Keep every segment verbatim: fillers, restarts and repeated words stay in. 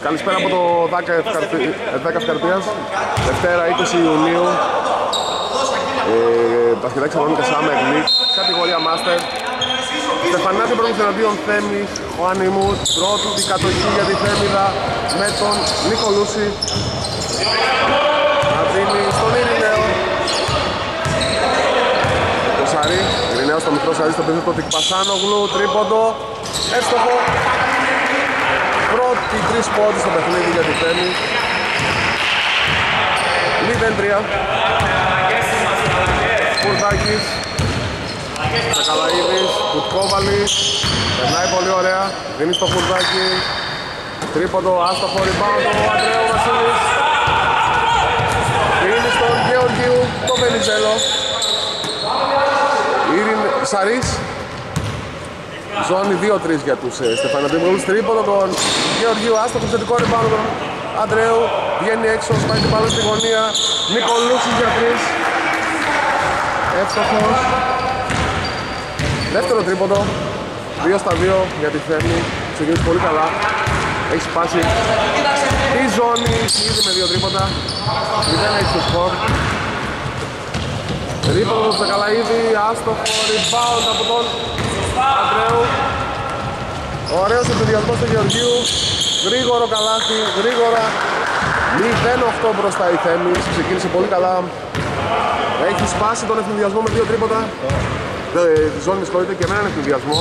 Καλησπέρα από το δέκα Ευκαρπίας. Δευτέρα είκοσι Ιουνίου. Ε, Πασχετάκι Σαλονίκα Summer League, κατηγορία Master. Στεφανάτη πρώτος εναντίον Θέμης, ο Ανιμούτ, πρώτου την κατοχή για τη Θέμηδα με τον Νικολούση. Να δίνει στον Ειρηναίο. Το Σαρί, Ειρηναίος στο μικρό Σαρί στο πεζίτο του Πασάνογλου, τρίποντο, εύστοχο. Πρώτη τρεις πόντους στο παιχνίδι για τη Θέμη. μηδέν τρία. Κουρδάκης, Τσακαλαίδης, Κουτκόβαλης, περνάει πολύ ωραία, δίνει στο Κουρδάκη, τρίποντο, άστοχο, rebound ο Αντρέου Βασίλης, δίνει στον Γεωργίου, το Βενιζέλο, Ήριν Σαρής, ζώνη δύο τρία για τους ε, Στεφανατήμους, τρίποντο τον Γεωργίου, άστοχο, θετικό rebound τον Αντρέου, βγαίνει έξω, σπάει την μπάλα στη γωνία, Νικολούσης για τρεις. Εύστοχος. Δεύτερο τρίποντο. δύο στα δύο για τη Θέμη. Ξεκινήσει πολύ καλά. Έχει σπάσει τη ζώνη. Ήδη με δύο τρίποντα. μηδέν έξι στο σκορ. Τρίποντο του Τσακαλαίδη. Άστοχο. Rebound από τον Αντρέου. Ωραίος ενθουσιασμός του Γεωργίου. Γρήγορο καλάθι. Γρήγορα. μηδέν οκτώ μπροστά η Θέμη. Ξεκίνησε πολύ καλά. Έχει σπάσει τον ευθυνδιασμό με δύο τρίποτα. Τη ζώνη με συγχωρείτε και με έναν ευθυνδιασμό.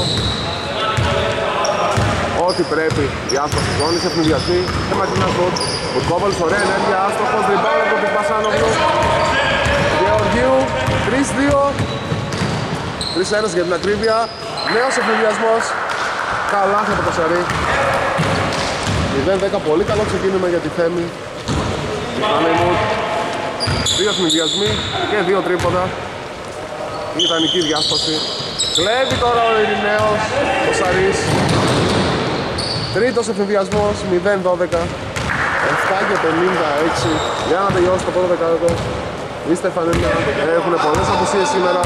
Ό,τι πρέπει διάσταση ζώνης, ευθυνδιασμοί και μακρινά σουτ. Ο Κόβαλης, ωραία ενέργεια, άστοχος, ριμπάουντ από τον Πασάνογλου. Γεωργίου, τρία δύο. τρία ένα για την ακρίβεια. Νέος ευθυνδιασμός. Καλάθι από το Σαρί. μηδέν δέκα, πολύ καλό ξεκίνημα για τη Θέμη. Ανεμούτ. Δύο ευθυνδιασμοί και δύο τρίποντα. Ιδανική διάσπαση. Κλέβει τώρα ο Ειρηναίος, ο Σαρής. Τρίτος ευθυνδιασμός, μηδέν δώδεκα. επτά και πενήντα έξι. Για να τελειώσει το πρώτο δεκάλεπτο. Οι Στεφανίνα έχουν πολλές απουσίες σήμερα.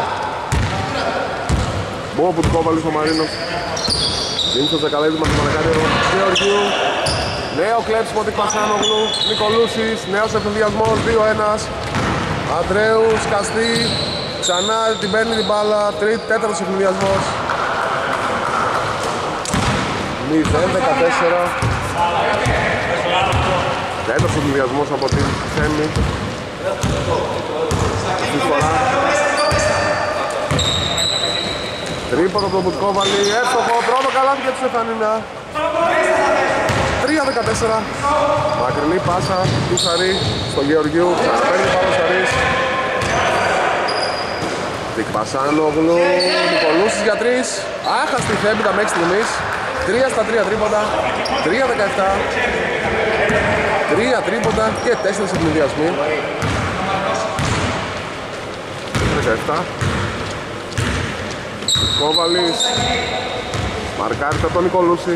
Μπο που του Κόβαλης ο Μαρίνος. Δίνει στο Τσακαλαίδη μας το Μανακάριο Γεωργίου. Νέο κλέψιμο του Πασάνογλου. Νικολούσης, νέος ευθυνδιασμός, δύο ένα. Αντρέου, σκαστή. Ξανά την παίρνει την μπάλα. Τέταρτος ευθυνδιασμός. μηδέν δεκατέσσερα. Τέταρτος ευθυνδιασμός από την Θέμη. Αυτή φορά. Τρίποντο από τον Μπουτκόβαλη. Εύστοχο. Πρώτο καλάθι για τη Στεφανίνα. τρία δεκατέσσερα. Μακρινή πάσα του Σαρή στο Γεωργίου. Ξαναπαίρνει πάνω ο Σαρής. Τικ Πασάνογλου. Νικολούσης για τρεις. Άχαστη Θέμητα μέχρι στιγμής. τρία στα τρία τρίποντα. τρία δεκαεπτά. τρία τρίποντα και τέσσερα ευνηδιασμοί. δεκαεπτά. Κόβαλης. Μαρκάρεται από τον Νικολούση.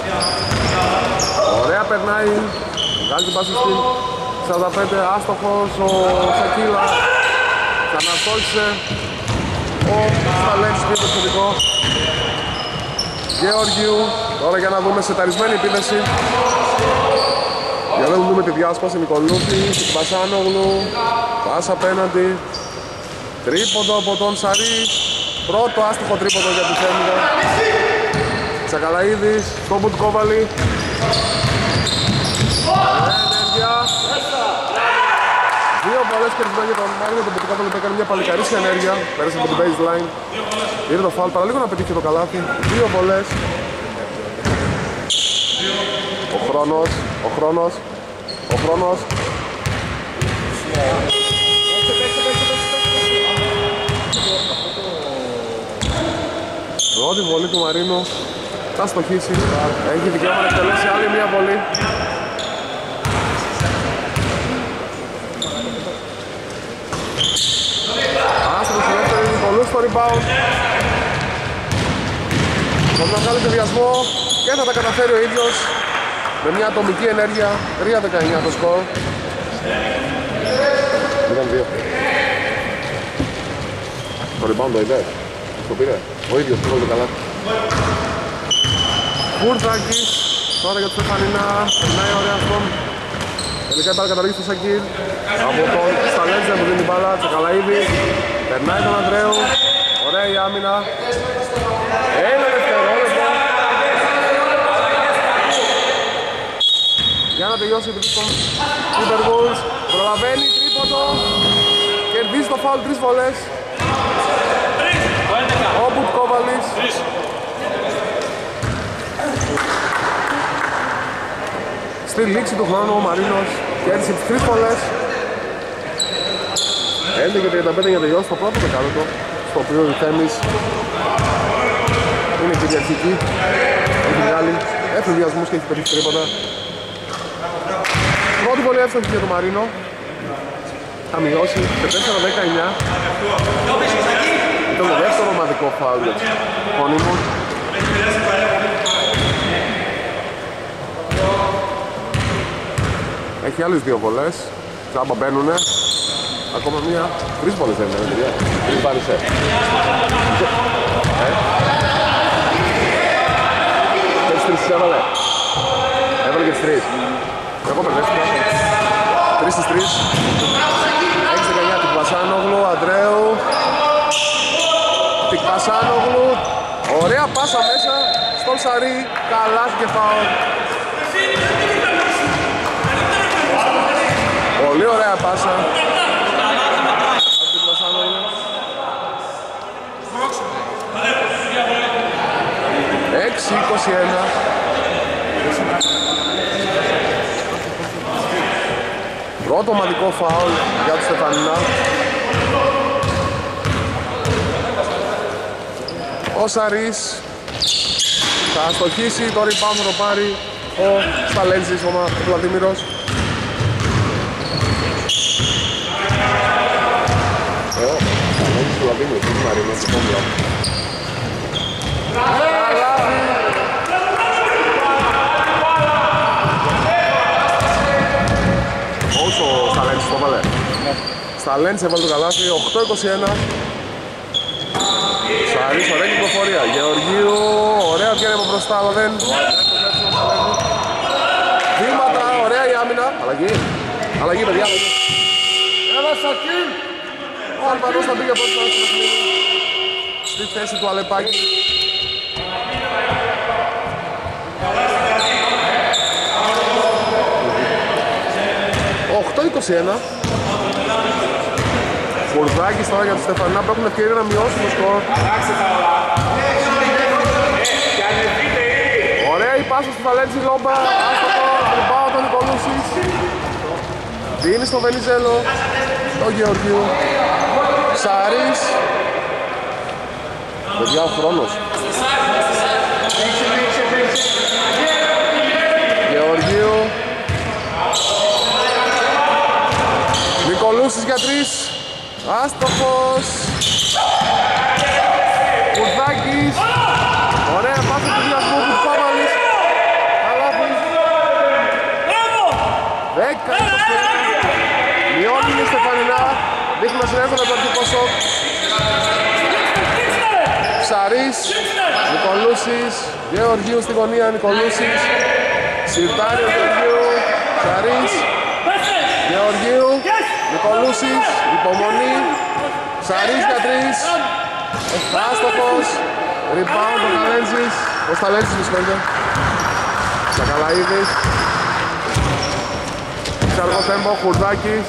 Ωραία περνάει. Βγάζει την πάση στην σαράντα πέντε. Άστοχος ο Σακίλα. Ξαναστόχισε ο Σταλέξης πίσω το θετικό. Γεωργίου. Τώρα για να δούμε σεταρισμένη επίδεση. Για να δούμε τη διάσπαση. Νικολούφη, Πασάνογλου. Πάσα απέναντι. Τρίποντο από τον Σαρή. Πρώτο άστοχο τρίποντο για τη Θέμηδα. Τσακαλαίδης, στο Μπουτκόβαλη. Ενέργεια. Δύο βολές κερδισμένοι για τον Μάρινο. Τον Μπουτκόβαλη που έκανε μια παλικαρίσια ενέργεια. Πέρασε από την baseline. Ήρθε το φάουλ, παραλίγο να πετύχει το καλάθι. Δύο βολές. Ο χρόνος, ο χρόνος, ο χρόνος. Πρώτη βολή του Μαρίνου. Θα στοχίσει. Έχει δικαίωμα να εκτελέσει άλλη μια βολή. Άστρος στη δεύτερη, Νικολούς στο rebound. Μπορεί να βγάλει διασμό και θα τα καταφέρει ο ίδιος με μια ατομική ενέργεια. Τρία δεκαεννιά το σκορ. μηδέν δύο. Το rebound το είδε. Το πήρε. Ο ίδιος πρώτο καλά. Κουρδάκης, Τώρα για το Στεφανίνα, περνάει ωραία αυτόν. Τελικά η μπάλα καταλήγει στο Σακίρ. Από τον Σταλέντζε που δίνει την μπάλα, Τσακαλαίδη. Περνάει τον Ανδρέου. Ωραία η άμυνα. Ένα δευτερόλεπτο. Για να τελειώσει η επιτυχία των Timberwolves. Προλαβαίνει τρίποντο. Κερδίζει το φάουλ τρεις βολές. Ο Μπουτκόβαλης. Στη λήξη του χρόνου ο Μαρίνος κέρδισε τις τρεις βολές. έντεκα και τριάντα πέντε για να τελειώσει το πρώτο δεκάλεπτο, στο οποίο η Θέμης είναι κυριαρχική. Έχει βγάλει εφηδιασμούς και έχει πετύχει τρίποτα. Πρώτη βολή εύστοχη για τον Μαρίνο. Θα μειώσει σε τέσσερα δεκαεννιά. Ήταν το δεύτερο ομαδικό φάουλ για τους Φωνήμους. Έχει άλλες δύο βολές. Τσάμπα μπαίνουνε. Ακόμα μία. Τρεις βολές δεν είναι, παιδιά. Τρεις πάρεις ε. Τρεις τρεις τις έβαλε. Έβαλε και τις τρεις. Εγώ περνεύτηκα. Τρεις στις τρεις. έξι δεκαεννιά την Πασάνογλου, Αντρέου. Την Πασάνογλου. Ωραία πάσα μέσα στον Σαρί. Καλά και φάουλ. Πολύ ωραία πάσα. έξι είκοσι ένα. Πρώτο ομαδικό φάουλ για τους Στεφανινά. Ο Σαρής θα αστοχίσει, το rebound θα το πάρει ο Σταλέντζης, ο Βλαδίμηρος. Ο Σταλέντζης του Βλαδίμηρος, είναι Μαρίνος, το κόμπλα. Όσο ο Σταλέντζης το βάλε. Σταλέντζης έβαλε το καλάθι, οκτώ είκοσι ένα. Σαρής, ωραία κυκλοφορία. Γεωργίου, ωραία βγαίνει από μπροστά, αλλά δεν. Βήματα, ωραία η άμυνα. Αλλαγή. Αλλαγή, παιδιά. Έλα, Σακίν. Ο Αλβανός θα πήγε πρώτα στο παιχνίδι. Στη θέση του Αλεπάκη. οκτώ είκοσι ένα. Κουρδάκης τώρα για τους Στεφανινά που έχουν ευκαιρία να μειώσουν το σκορ. Ωραία η πάσα στη Βαλέντζη Λόμπα. Άστοχο, τριμπάω τον Νικολούσης. Δίνει στο Βενιζέλο, τον Γεωργίου. Σαρής. Παιδιά ο χρόνος. Γεωργίου. Νικολούσης για τρεις. Άστοχος. Κουρδάκης. Ωραία πάσα του διασμού του Πάβαλης. Καλάθι. δέκα είκοσι ένα. Μειώνει η Στεφανινά. Δείχνει να συνέχονται το αρχικό σοκ. Ψαρής. Νικολούσης. Γεωργίου στη γωνία. Νικολούσης. Σιρτάρι ο Γεωργίου. Ψαρής. Γεωργίου. Νικολούσης, υπομονή, Σαρής για τρεις, άστοχος, rebound ο Σταλέντζης, ο Σταλέντζης με συγχωρείτε, Τσακαλαίδης, Ξαργό τέμπο, Χουρδάκης,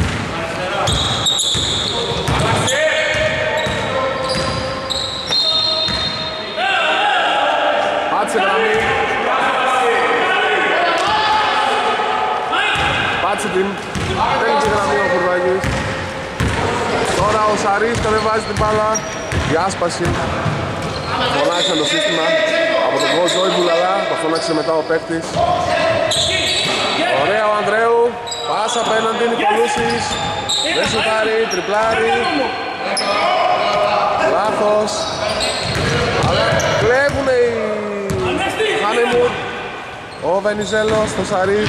πάτησε γραμμή, πάτησε την τέλειξε γραμμή ο Κουρδάκης. Τώρα ο Σαρής κατεβάζει την μπάλα. Διάσπαση. Φωνάξε το σύστημα από τον Κο Ζόη Μπουλαλά. Το φωνάξε μετά ο παίκτης. Ωραία ο Ανδρέου. Πάσα απέναντι Νικολούσης. Δεν σουτάρει, τριπλάρει. Λάθος. Αλλά κλέβουνε οι Χάνεμουρ. Ο Βενιζέλος, το Σαρή.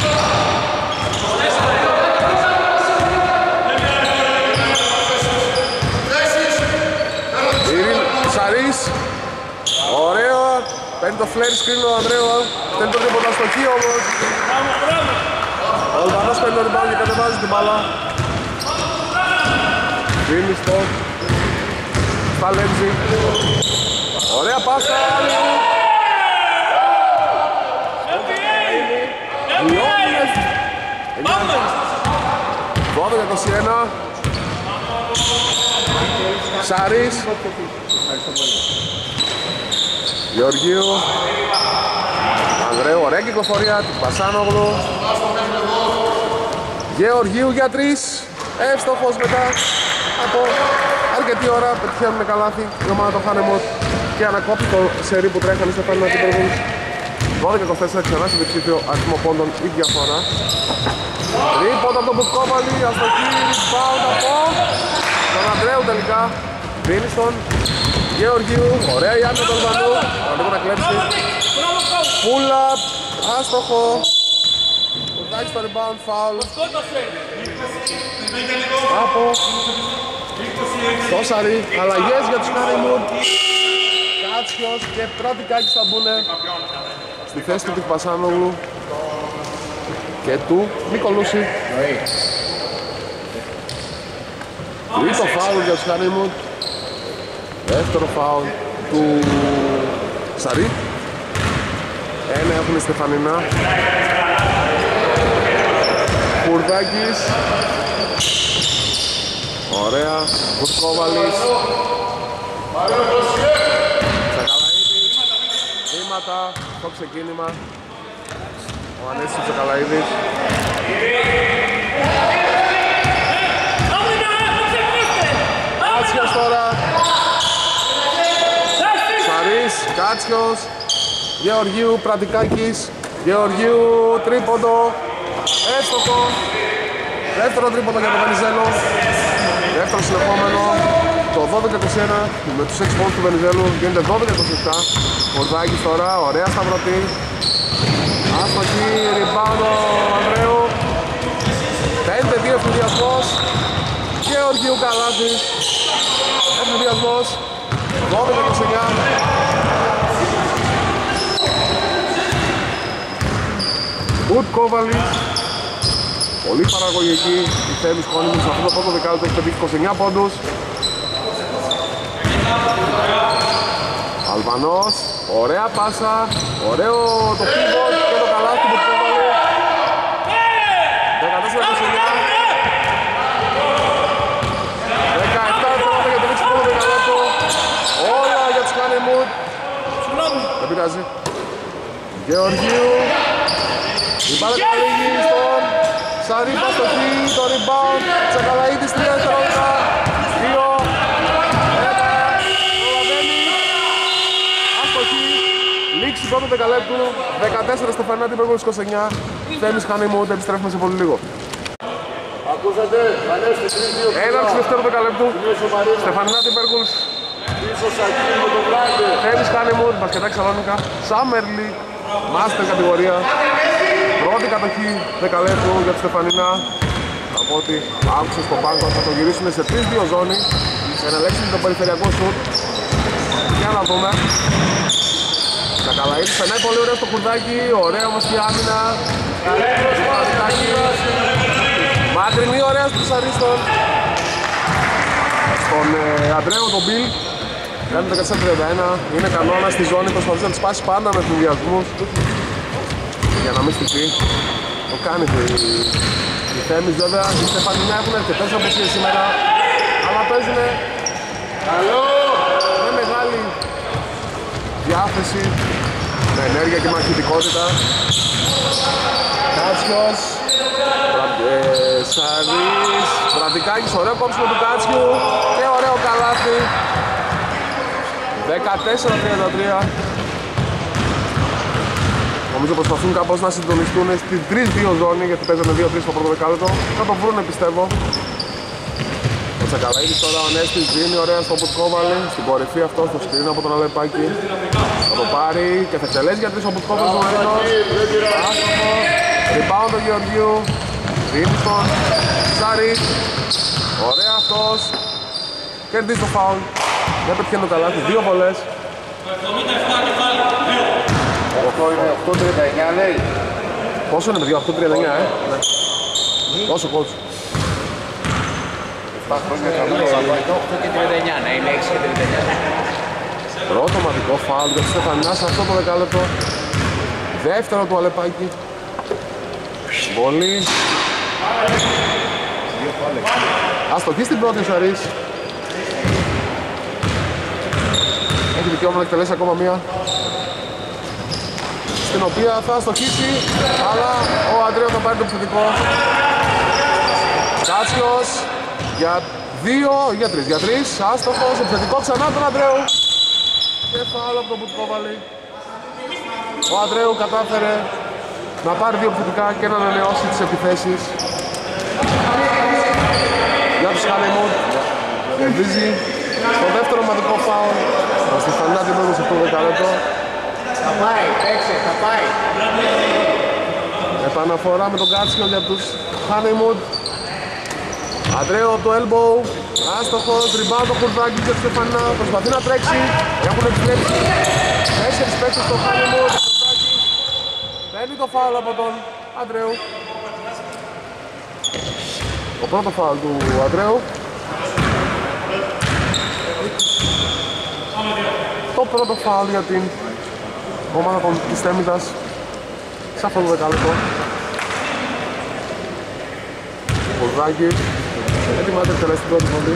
Σαρής. Ωραίο. Παίρνει το flare screen ο Ανδρέου. Θέλει το τρίποντα στο χείο όμως. Ο Αλβανός παίρνει το rebound και κατεβάζει την μπάλα. Δίνει στο Σταλέντζι. Ωραία πάσα. δώδεκα είκοσι ένα. Σάρης. Γεωργίου. Ανδρέου, ωραία κυκλοφορία του Πασάνογλου. Γεωργίου για τρεις. Εύστοχος μετά από αρκετή ώρα. Πετυχαίνουν καλάθι η ομάδα των Χάνεμοντ και ανακόπτει το σερί που τρέχανε στο Final Four. δώδεκα είκοσι τέσσερα ξανά σε διψήφιο αριθμό πόντων η διαφορά. Τρίποντα από τον Μπουκόβαλη, αστοχή, rebound από τον Ανδρέου τελικά. Δίνει στον Γεωργίου, ωραία η άμυνα του Αλβανού, θα λίγο να κλέψει. Pull up, άστοχο. Κουρτάκι στο rebound, foul. Από το Σαρί, αλλαγές για τους Χάνεμοντ. Κάτσιος και Πρατικάκης θα μπουνε στη θέση του Πασάνογλου και του Νικολούση. Τρίτο φάουλ για τους Χάνεμοντ. Δεύτερο φάουλ του Σαρί. Ένα έχουν Στεφανινά. Κουρδάκης. Ωραία. Κουρκόβαλης. Τσακαλαίδης. Βήματα στο ξεκίνημα. Ο Ανέσης Τσακαλαίδης. Κάτσιος τώρα. Σαρής, Κάτσιος. Γεωργίου, Πρατικάκης. Γεωργίου, τρίποντο. Έστοχο. Δεύτερο τρίποντο για τον Βενιζέλο. Δεύτερο συνεχόμενο. Το δώδεκα είκοσι ένα με τους έξι πόντους του Βενιζέλου γίνεται δώδεκα είκοσι επτά. Κορδάκης τώρα, ωραία σταυρωτή. Άστοχη, rebound ο Ανδρέου. πέντε δύο ευθυνδιασμός. Γεωργίου καλάθι. Ευθυνδιασμός. δώδεκα είκοσι εννιά. Μπουτ Κόβαλης. Πολύ παραγωγική η Θέμης Χόνιμου σε αυτό το πρώτο δεκάλεπτο, έχει πετύχει είκοσι εννιά πόντους. Αλβανός, ωραία πάσα, ωραίο το pivot και το καλάθι του Κόβαλη. δεκατέσσερα είκοσι εννιά. δεκαεπτά δευτερόλεπτα για το λήξη πρώτο δεκαλέπτο. Όλα για τους Χάνεμοντ. Δεν πειράζει. Γεωργίου. Η μπάλα καταλήγει στον Σαρή Παστοχή, το rebound, Τσακαλαίδης τρία δευτερόλεπτα, δύο, ένα, προλαβαίνει, αστοχή, λήξη πρώτο δεκαλέπτου, δεκατέσσερα Στεφανινά, Τύπεργος είκοσι εννιά, Θέμης Χάνεμοντ, επιστρέφουμε σε πολύ λίγο. Ακούσατε, Ανέστη τρία δύο. Έναρξη δεύτερο δεκαλέπτου, Στεφανινά, Τύπεργος, Θέμης Χάνεμοντ, μπασκετάκι Σαλόνικα, Summer League, Master κατηγορία. Πρώτη κατοχή δεκαλέπτου για τη Στεφανινά. Από ό,τι άκουσε στο πάγκο θα το γυρίσουν σε τρεις δύο ζώνη για να ελέγξουν το περιφερειακό σουτ. Για να δούμε. Τσακαλαίδης περνάει πολύ ωραία στο κουρδάκι. Ωραία όμως και η άμυνα. Μακρινή ωραία στους Αρίστον. Στον ε, Αντρέου τον Μπιλ. Κάνει δεκατέσσερα τριάντα ένα. Είναι κανόνα στη ζώνη. Προσπαθούσε να τις πάσει πάντα με συνδυασμούς. Για να μην στηθεί. Το κάνει η Θέμης βέβαια. Οι Στεφανινά έχουν αρκετές αποσίες σήμερα. Αλλά παίζουν με μεγάλη διάθεση, με ενέργεια και μαχητικότητα. Κάτσιος, ε, Σαρής, Βραντικάκης, ωραίο κόψιμο του Κάτσιου και ωραίο καλάθι. δεκατέσσερα τριάντα τρία. Νομίζω προσπαθούν κάπως να συντονιστούν στην τρία δύο ζώνη, γιατί παίζανε δύο τρία στο πρώτο δεκάλεπτο. Θα το βρούνε πιστεύω. Ο Τσακαλαίδης τώρα ο Ανέστης δίνει ωραία στο Μπουσκόβαλη, στην κορυφή αυτό, στο σκρίνο από τον Αλεπάκη. Θα το πάρει και θα εξελέσει για τρεις ο Μπουσκόβαλης ο Μαρίνος. Άστοχο, rebound του Γεωργίου. Δίνει στον Σάρη. Ωραία αυτός. Κερδίζει το φάουλ. Δεν πετυχαίνει το καλάθι, δύο βολές. είναι οκτώ τριάντα εννιά λέει. Πόσο είναι παιδιά, οκτώ τριάντα εννιά, ε? Ναι. Πόσο coach? εφτά χρόνια καμία. οκτώ και τριάντα εννιά, ναι, είναι έξι και τριάντα εννιά. Πρώτο μαδικό φάουλ για τον Στεφανινά σε αυτό το δεκάλεπτο. Δεύτερο του Αλεπάκη. Βολή. Αστοχή στην πρώτη ο Σαρής. Έχει δικαίωμα να εκτελέσει ακόμα μία, στην οποία θα αστοχίσει, αλλά ο Αντρέου θα πάρει το επιθετικό. Κάτσιος για δύο, για τρεις, για τρεις, άστοχος, επιθετικό ξανά τον Αντρέου. Και φάουλ από τον Μπουτκόβαλη. Ο Αντρέου κατάφερε να πάρει δύο επιθετικά και να ανανεώσει τις επιθέσεις. Για τους Χάνεμουτ, κερδίζει το δεύτερο ομαδικό φάουλ. Ο Στεφανινά την πρώτη σε αυτό το δεκάλεπτο. Θα πάει, παίξε, θα πάει. Επαναφορά με τον Κάτσιο για τους Χάνεμουτ. Αντρέου από το elbow, άστοχος, rebound το Κουρδάκη και του Στεφανινά. Προσπαθεί να τρέξει, έχουν επιστρέψει τέσσερις παίκτες στο Χάνεμουτ. Παίρνει το φάουλ από τον Αντρέου. Το πρώτο φάουλ του Αντρέου. Το πρώτο φάουλ για την ομάδα των της Θέμητας σε αυτό το δεκάλεπτο. Ο Κουρδάκης ετοιμάζεται να εκτελέσει την πρώτη βολή.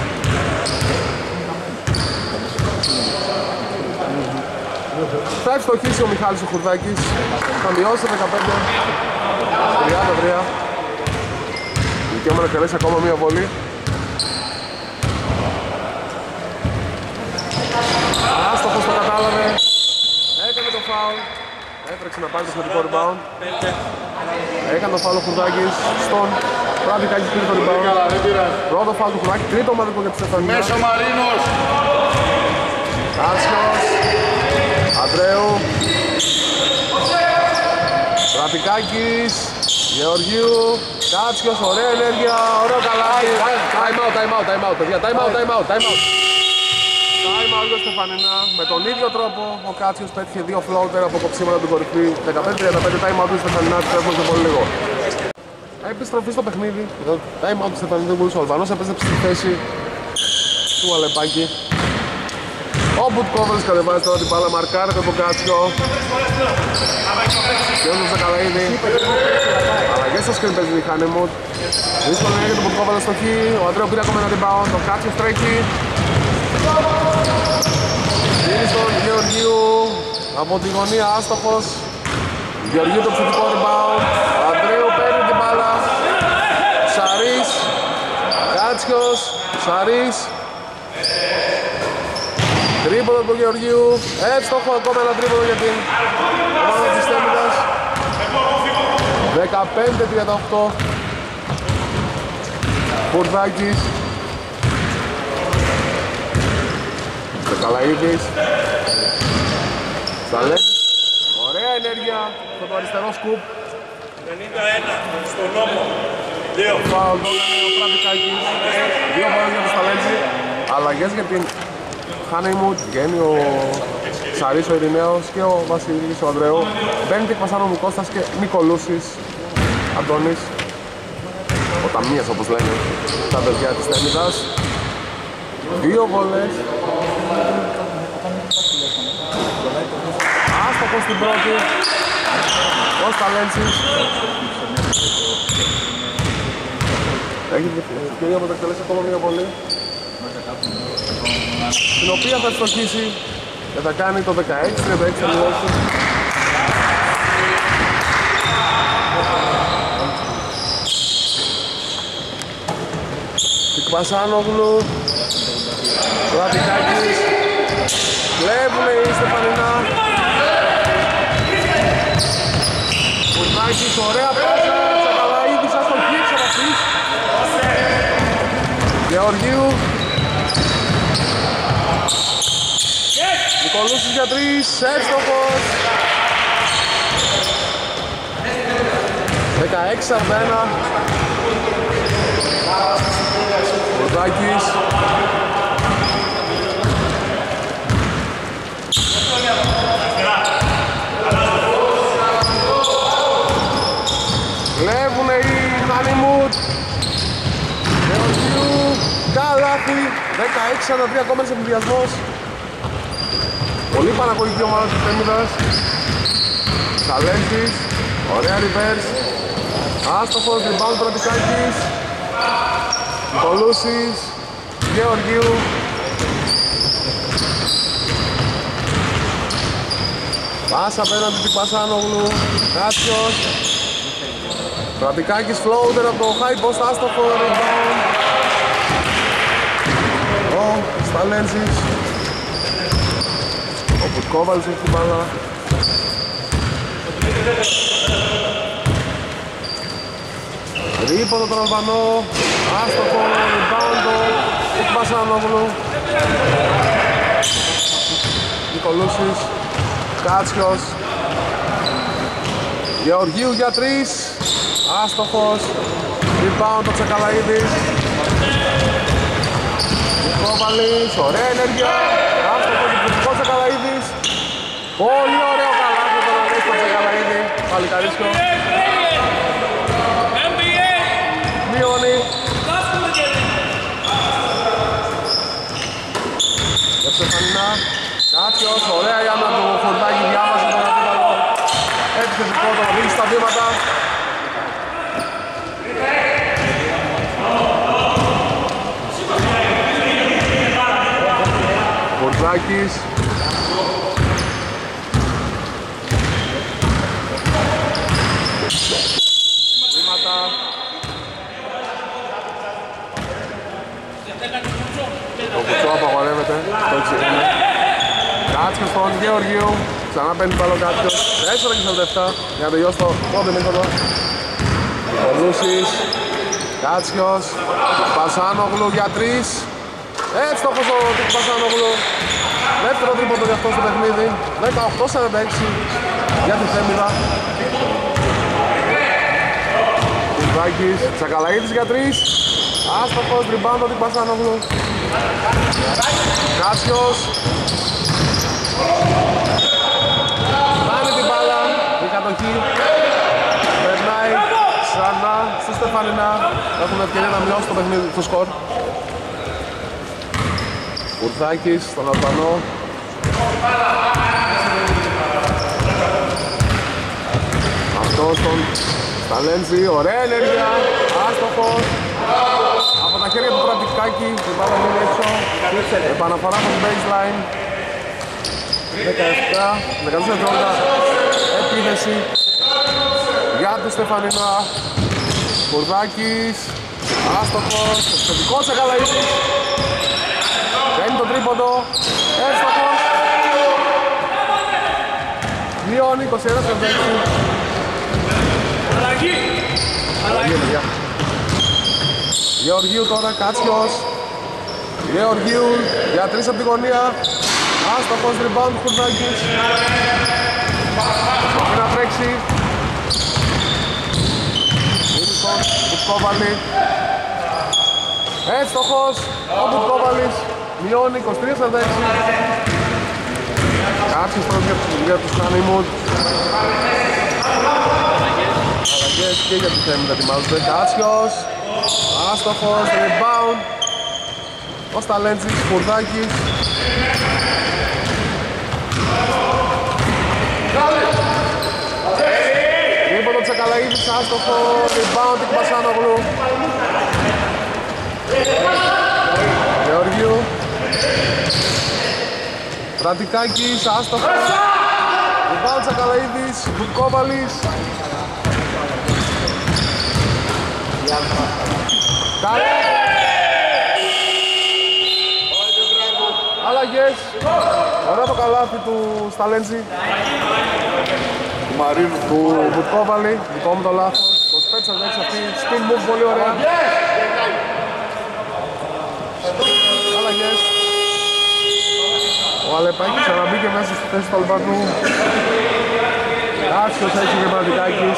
Θα ευστοχίσει ο Μιχάλης ο Κουρδάκης. Θα μειώσει δεκαπέντε τριάντα τρία. Δικαίωμα να εκτελέσει ακόμα μία βολή. Άστοχος το κατάλαβε. Έκανε το φάουλ. Έτρεξε να πάρει το θετικό rebound. Έκανε το φάουλ ο Κουρδάκης στον Βραδικάκη, πήρε το rebound. Πρώτο φάουλ του Κουρδάκη, τρίτο ομαδικό για τη Στεφανινά. Μέσα Μαρίνος. Κάτσιος, Αντρέου, Βραδικάκης, Γεωργίου, Κάτσιος, ωραία ενέργεια, ωραίο καλάθι. Time out, time out, time out, παιδιά, time out, time out, time out. Time out για Στεφανινά. Με τον ίδιο τρόπο ο Κάτσιος πέτυχε δύο floater από κοψίματα του κορυφή. δεκαπέντε τριάντα πέντε, time out του Στεφανινά, τους τρέφουμε σε πολύ λίγο. Επιστροφή στο παιχνίδι. Time out του Στεφανινά, δεν μπορούσε ο Αλβανός, επέστρεψε στη θέση του Αλεπάκη. Ο Μπουτκόβαλης κατεβάζει τώρα την μπάλα, μαρκάρεται από τον Κάτσιο. Και όμως θα καλά ήδη. Αλλαγές στο σκριν παίζει η Χάνεμουτ. Δύσκολο είναι για τον Μπουτκόβαλη στο χ. Ο Αντρέου πήρε ακόμα ένα rebound, ο Κάτσιος τρέχει. Δίνει στον Γεωργίου. Από τη γωνία άστοχος. Γεωργίου το ψηφικό rebound. Ο Αντρέου παίρνει την μπάλα. Σαρής. Κάτσιος. Σαρής. Τρίποδο του Γεωργίου, εύστοχο ακόμα ένα τρίποδο για την ομάδα της Θέμητας. δεκαπέντε τριάντα οκτώ. Κουρδάκης. Καλαίδης. Σταλές. Ωραία ενέργεια στο το αριστερό σκουπ. ενενήντα ένα στον νόμο. Δύο. Φάουλ το έκανε ο Φραντικάκης. Δύο φάουλ για τον Σταλέτζη. Αλλαγές για την Χάνεμουτ, βγαίνει ο Σαρής ο Ειρηναίος και ο Βασίλης ο Ανδρέου. Μπαίνει και Κβασάνο Κώστας και Νικολούσης Αντώνης. Ο Ταμίας όπως λένε τα παιδιά της Θέμητας. Δύο βολές. Άστοχος στην πρώτη. Ο Σταλέντσης. Έχει ευκαιρία να εκτελέσει ακόμα μία βολή, την οποία θα στοχίσει και θα κάνει το δεκαέξι τριάντα έξι αλλιώς. Τικπασάνογλου, Βραδικάκης, βλέπουν οι Στεφανινά. Κουρδάκης, ωραία πάσα, Τσακαλαίδης, αστοχή, ξαπαθής. Γεωργίου. Νικολούσης για τρεις, εύστοχος. δεκαέξι σαράντα ένα. Κουρδάκης. Κάνιμουτ. Γεωργίου. Καλάθι. δεκαέξι σαράντα τρία ακόμα σε εμβιασμός. Πολύ πανακολική ομάδα της Θέμιδας. Σαλένσης. Ωραία reverse. Άστοχος, rebound Πρατικάκης. Κολούσης. Γεωργίου. Πάσα απέναντι την Πασάνογλου. Κάτσιος. Πρατικάκης floater από το high post, άστοχο, rebound. Ο Σταλένσης. Ο Πουtkóvalis έχει την μπάλα. Ρίποντο τον Αλβανό. Άστοχο, rebound του Πασάνογλου. Νικολούσης. Κάτσιος. Γεωργίου για τρεις. Άστοχος. Rebound ο Τσακαλαίδης. Πουtkóvalis. Ωραία ενέργεια. Άστοχος ο Τσακαλαίδης. Πολύ ωραίο καλάθι τον Αλέξη τον Τσακαλαίδη. Παλικαρίσκο. Μειώνει. Για Στεφανινά. Κάτσιος, ωραία η άμυνα του Χορδάκη, διάβασε τον αντίπαλο. Επιθετικό το ρίξει στα βήματα. Χορδάκης. Βήματα. Το κουτσό απαγορεύεται, το έξι είναι. Κάτσιος στον Γεωργίου, ξανά παίρνει μπάλο Κάτσιος. τέσσερα και σαράντα επτά για να τελειώσει το πρώτο μήχρονο. Κολούσης, Κάτσιος, Πασάνογλου για τρεις. Έτσι στόχος ο Πασάνογλου. Δεύτερο τρίποντο για αυτό στο παιχνίδι. δεκαοκτώ σαράντα έξι για τη Θέμιδα. Κουρδάκης, Τσακαλαίδης για τρεις. Άστοχος, rebound του Πασάνογλου. Κάτσιος. Κάνει την μπάλα, η κατοχή. Περνάει ξανά στη Στεφανινά. Έχουν ευκαιρία να μειώσει το παιχνίδι του σκορ. Κουρδάκης στον Αλβανό. Αυτό στον Σταλένση, ωραία ενέργεια. Άστοχος. Από τα χέρια του Πρατικάκη, την μπάλα είναι έξω. Επαναφορά από την baseline. δεκαεπτά, δεκατέσσερα δευτερόλεπτα επίθεση για τη Στεφανινά. Κουρδάκης, άστοχος, θετικός Τσακαλαίδης. Παίρνει το τρίποντο, έστοχος. Μειώνει είκοσι ένα σαράντα έξι. Αλλαγή! Αλλαγή, παιδιά. Γεωργίου τώρα, Κάτσιος. Γεωργίου για τρεις από τη γωνία. Άστοχος, rebound, Κουρδάκης. Προσπαθεί να τρέξει. Μίλικον, Πουtkóvalis. Έστοχος, ο Putkovalis. Μειώνει είκοσι τρία σαράντα έξι. Κάτσιος τώρα για τους Κάνιμουτ. Αλλαγές και για τους Θέμιδα ετοιμάζονται. Κάτσιος. Άστοχος, rebound. Ο Σταλέντσης, Κουρδάκης. Τρίποντο το Τσακαλαίδης, άστοχο, rebound του Πασάνογλου. Γεωργίου. Πρατικάκης, άστοχο. Rebound Τσακαλαίδης, Putkovalis. Καλή. Αλλαγές. Ωραία το καλάθι του Σταλέντζη. Του Μαρίνου. Του Putkovalis. Δικό μου το λάθος. είκοσι πέντε σαράντα έξι αυτή. Spin move πολύ ωραία. Αλλαγές. Ο Αλεπάκης ξαναμπήκε μέσα στη θέση του Αλβανού. Κάτσιος έχει και Πρατικάκης.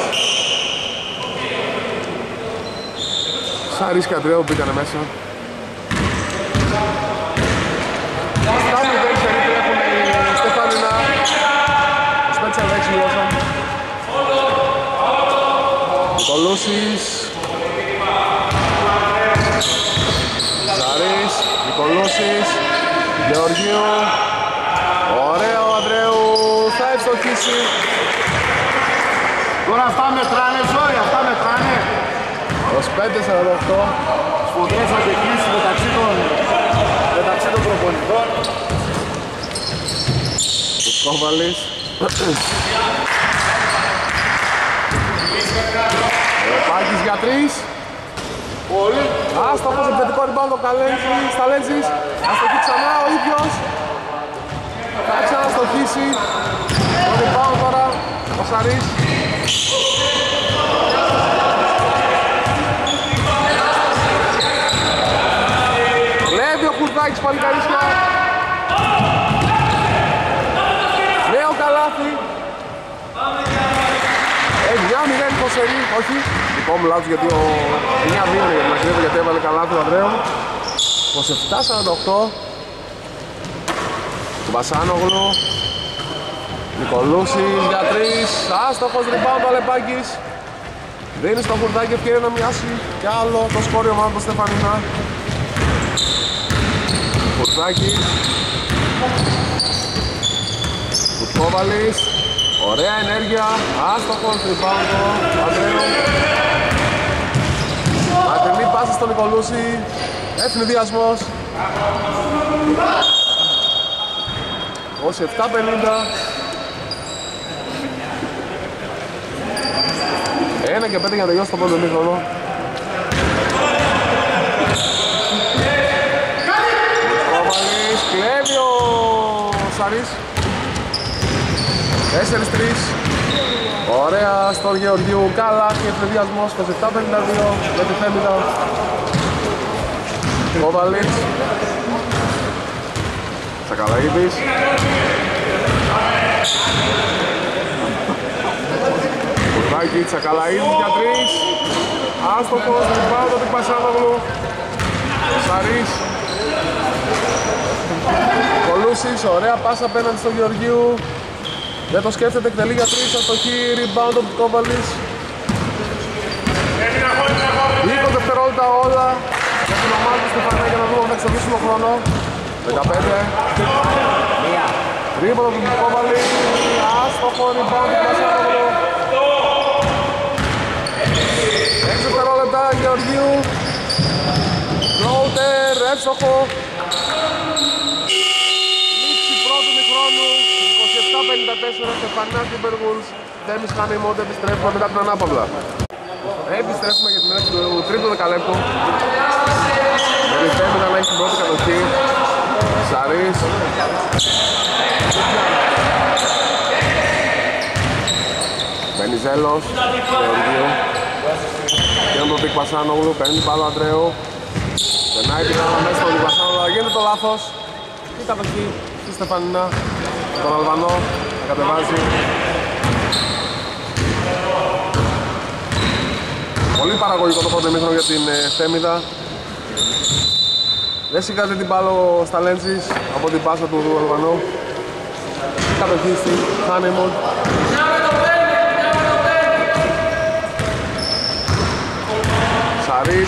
Σάρις και Αντρέου μπήκανε μέσα. Στα μηδέν σε ρίπλε έχουν η Στεφάνινα. είκοσι πέντε σαράντα έξι μειώσαν. Κολούσης. Κολούσης, Γεωργίου. Ωραίο Ανδρέου, θα ευστοχίσει. Τώρα αυτά μετράνε, ζόρι, αυτά μετράνε. είκοσι πέντε σαράντα οκτώ. Σπουδές αντεκκλήσεις μεταξύ των, μεταξύ των προπονητών. Κουσκόβαλης. Πάκης για τρεις. Πολύ. Άστοχος, επιθετικό rebound ο Καλέντζης, Σταλέντζης. Αστοχεί ξανά ο ίδιος. Θα ξαναστοχίσει. Το rebound τώρα ο Σαρής. Κλέβει ο Κουρδάκης πάλι καρίσια. Νέο καλάθι. εννιά μηδέν είκοσι, όχι. Δικό μου λάθος γιατί ο εννιά δύο είναι για να κρύβω γιατί έβαλε καλάθι ο Ανδρέου. είκοσι επτά σαράντα οκτώ. Του Μπασάνογλου. Νικολούσης για τρεις. Άστοχος rebound ο Αλεπάκης. Δίνει στο Κουρδάκι ευκαιρία να μοιάσει κι άλλο το σκόρ η ομάδα του Στεφανίνα. Κουρδάκης. Κουτκόβαλης. Ωραία ενέργεια. Άστοχος rebound ο Ανδρέου. Ατελή πάσα στον Νικολούση. Ευνηδιασμός. είκοσι επτά πενήντα. Ένα και πέντε για να τελειώσει το πρώτο μήχρονο. Κόβαλης, κλέβει ο Σαρής. τέσσερα τρία. Ωραία στον Γεωργίου, καλά και ευνηδιασμός. είκοσι επτά πενήντα δύο με τη Θέμηδα. Κόβαλης. Τσακαλαίδης. Κουρδάκη, Τσακαλαίδης για τρεις. Άστοχος, rebound από την Πασάνογλου. Σαρής. Κολούσης, ωραία πάσα απέναντι στον Γεωργίου. Δεν το σκέφτεται, εκτελεί για τρεις, αστοχή, rebound από την Κόβαλης. είκοσι δευτερόλεπτα όλα για την ομάδα του Στεφανέ για να δούμε αν θα εξοφίσουμε χρόνο. δεκαπέντε. Ρίποδο του Κόβαλη. Άστοχο, rebound του Πασάνογλου. έξι δευτερόλεπτα Γεωργίου. Floater, εύστοχο. Λήξη πρώτου μηχρόνου. είκοσι επτά πενήντα τέσσερα Στεφανά Timberwolves. Θέμης Χάνιμοντ, επιστρέφουμε μετά την ανάπαυλα. Επιστρέφουμε για την έναρξη του τρίτου δεκαλέπτου. Με τη Θέμηνα να έχει την πρώτη κατοχή. Σαρής. Βενιζέλος. Γεωργίου. Και τον Πικ Πασάνογλου. Παίρνει την μπάλα Ανδρέου. Περνάει την μπάλα μέσα στον Πασάνογλου. Γίνεται το λάθος. Η κατοχή στη Στεφανίνα. Τον Αλβανό. Κατεβάζει. Πολύ παραγωγικό το πρώτο μήχρονο για την Θέμηδα. Δεν σηκάται την μπάλα ο Σταλέντζης από την πάσα του Αλβανού. Κατοχή στη Χάνιμοντ. Σαρής.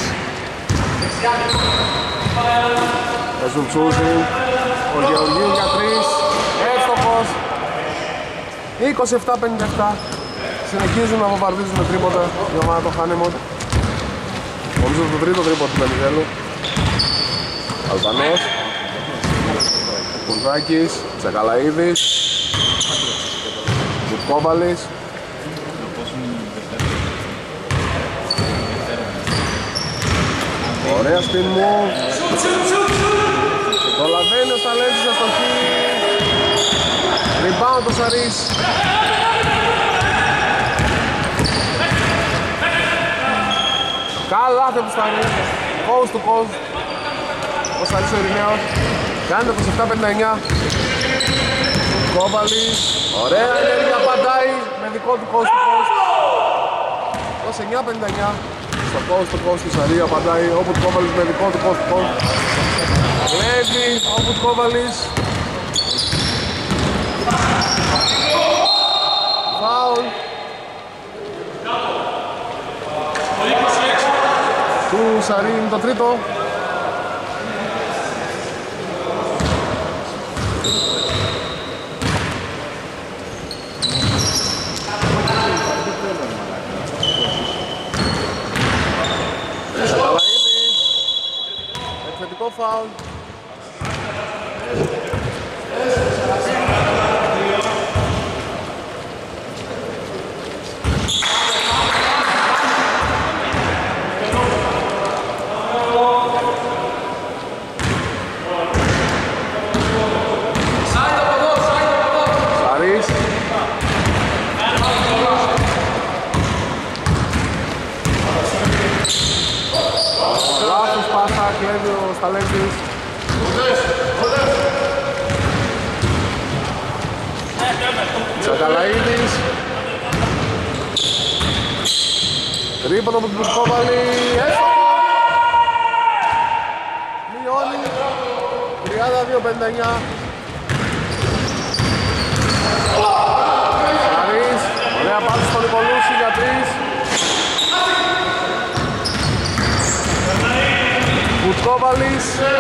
Παίζουν Τσούζι. Ο Γεωργίου για τρεις. Εύστοχος. είκοσι επτά πενήντα επτά. Συνεχίζουν να βομβαρδίζουν με τρίποτα η ομάδα του Χάνιμοντ. Νομίζω το τρίτο τρίποτο του Βενιζέλου. Αλβανός. Κουρδάκης. Τσακαλαίδης. Κουτκόβαλης. Ωραία spin move. Το λαβαίνει ο Σταλέντζης αστοχή. Rebound το Σαρής. Καλά θα του Σαρής. Coast to coast. Ο Σαρής ο Ειρηναίος. Κάνει το είκοσι επτά πενήντα εννιά. Κόβαλης. Ωραία ενέργεια, απαντάει με δικό του coast to coast. είκοσι εννιά πενήντα εννιά. Στο coast to coast του Σαρή απαντάει όπου του Κόβαλης με δικό του coast to coast. Κλέβει όπου του Κόβαλης. Φάουλ. Του Σαρή είναι το τρίτο. Σακαλαίδης. Επιθετικό φάουλ. Σαρής. Λάθος πάσα, κλέβει ο Σταλέντης. Σακαλαίδης. Τρίποντο από την Μπουρκόβαλη. Έστοχο. Μειώνει. τριάντα δύο πενήντα εννιά. Σαρής. Ωραία πάση στον Νικολούση για τρεις. Μπουρκόβαλης.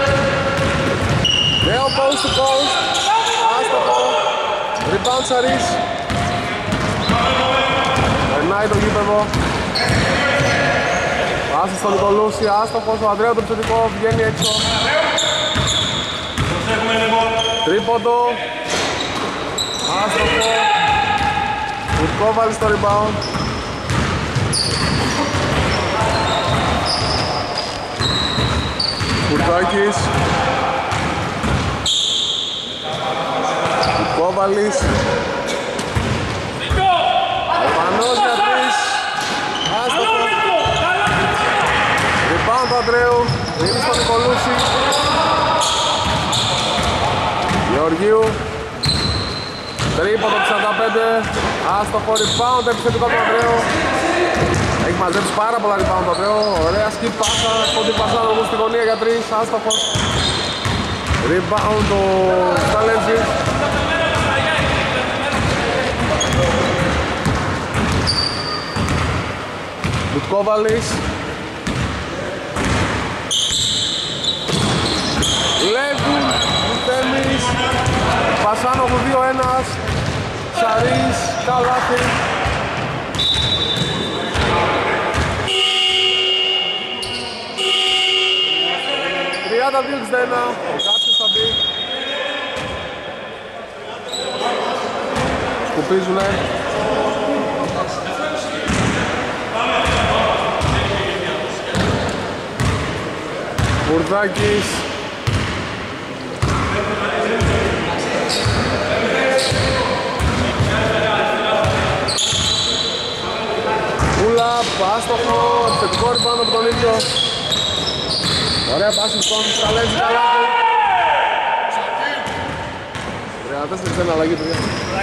Νέο post to post. Άστοχο. Rebound Σαρής. Περνάει το γήπεδο. Πάση στον Νικολούση, άστοχος, ο Ανδρέου το επιθετικό, βγαίνει έξω. Τρίποντο. Άστοχο. Μπουρκόβαλη στο rebound. Μπουρκάκης. Μπουρκόβαλης. Πανός για τρεις. Άστοχο. Rebound του Ανδρέου. Δίνει στον Νικολούση. Γεωργίου. Τρίποντο εξήντα πέντε. Άστοχο. Rebound επιθετικό του Ανδρέου. Έχει μαζέψει πάρα πολλά rebound του Ανδρέου. Ωραία skip πάσα. Κοντή πάσα όμως στη γωνία για τρεις. Άστοχος. Rebound του Σταλέντζη. Μπουτκόβαλης. Λέβουν, Μουτέμις. Πασάνογλου δύο ένα. Σαρής, καλάθι. τριάντα δύο εξήντα ένα. Ο Κάτσιος θα μπει. Σκουπίζουνε. Μπουρδάκης. Πούλα, άστοχο, επιθετικό rebound από τον ίδιο. Ωραία πάση στον Σταλέντζη, καλά. τριάντα τέσσερα εξήντα αλλαγή, παιδιά.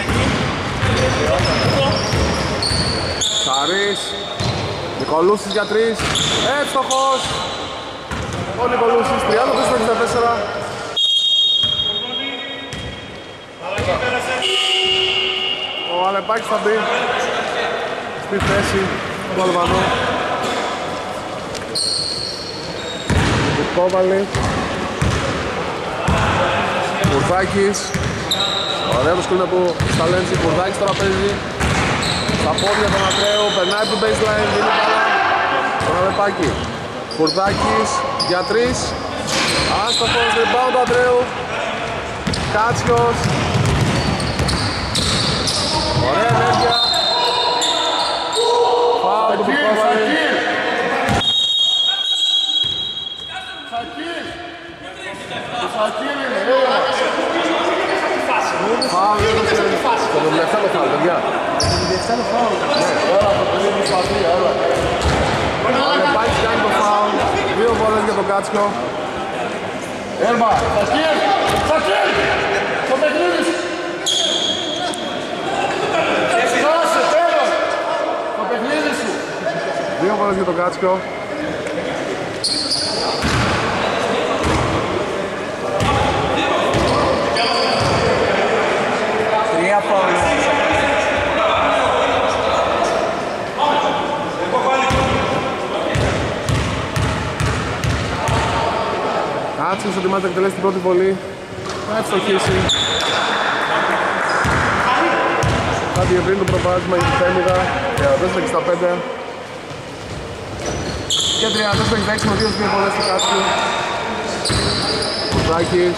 Σαρής. Νικολούσης για τρεις. Εύστοχος. Ο Νικολούσης, τριάντα τέσσερα εξήντα τέσσερα. Ο Αλεπάκης θα μπει στη θέση του Αλβανού. Μπουρκόβαλη. Μπουρδάκης. Ωραίο το σκρίνο του Σταλέντζη. Μπουρδάκης τώρα παίζει στα πόδια των Ανδρέου. Περνάει από το baseline, δίνει μπάλα στον Αλεπάκη. Μπουρδάκης για τρεις. Άστοχος, rebound του Ανδρέου. Κάτσιος. Ωραία ενέργεια. Φάουλ του Μπουρκόβαλη. Φάουλ έδωσε το τελευταίο φάουλ, παιδιά. Ο Αλεπάκης κάνει το φάουλ. Δύο βόλες για τον Κάτσιο. Έρμα, Σακίρ, Σακίρ, το παιχνίδι σου. Κάσε, τέλος, το παιχνίδι σου. Δύο βόλες για τον Κάτσιο. Τρία φάουλ. Κάτσιος ετοιμάζεται να εκτελέσει την πρώτη βολή. Θα ευστοχίσει. διευρύνει το προβάδισμα για τη Θέμηδα, τριάντα τέσσερα εξήντα πέντε και τριάντα τέσσερα εξήντα έξι με δύο δύο βολές του Κάτσιου. Κουρδάκης.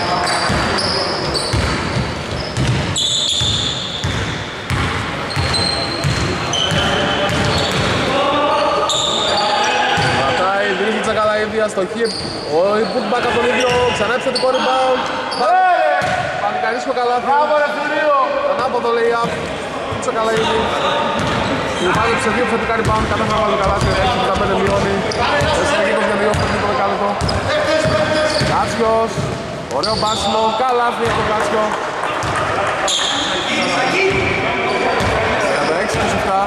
Κρατάει, δίνει Τσακαλαίδη, αστοχή. Ο Πούτμπακ από τον ίδιο, ξανά επιθετικό rebound. Πανικαρίσιο καλάθι. Ανάποδο lay-up. Τσακαλαίδη. Πάλεψε δύο επιθετικά rebound, κατάφερα να βάλει το καλάθι. έξι εξήντα πέντε μειώνει. τέσσερα είκοσι δύο στο τρίτο δεκάλεπτο. Κάτσιος. Ωραίο μπάσιμο, καλάθι από τον Κάτσιο. τριάντα έξι είκοσι επτά.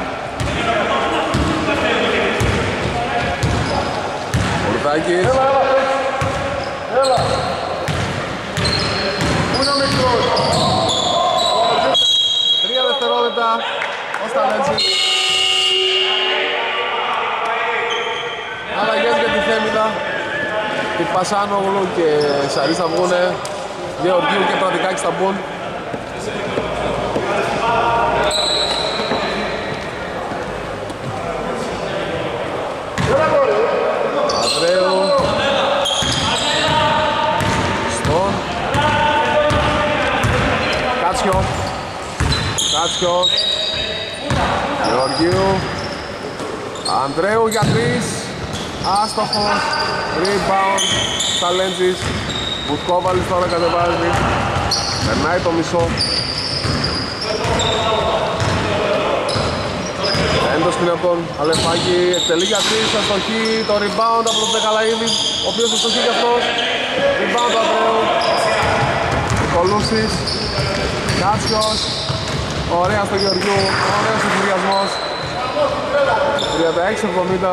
Κουρδάκης. Τρία δευτερόλεπτα ο Σταλέτζης. Αλλαγές για τη Θέμηδα. Η Πασάνογλου και Σαρίς θα βγουνε. Γεωργίου και Πρατικάκης θα μπουν. Ανδρέου. Στον Κάτσιο. Κάτσιος. Γεωργίου. Ανδρέου για τρεις. Άστοχος. Rebound. Σταλέντζης. Βουσκόβαλης τώρα κατεβάζει. Περνάει το μισό. Έντος είναι από τον Αλεφάκη. Εκτελεί για τρεις. Αστοχή. Το rebound από τον Τσακαλαίδη, ο οποίος αστοχεί κι αυτός. Rebound του Ανδρέου. Κολούσης. Κάτσιος. Ωραία στο Γεωργιού. Ωραίος εμφυριασμός. τριάντα έξι εβδομήντα.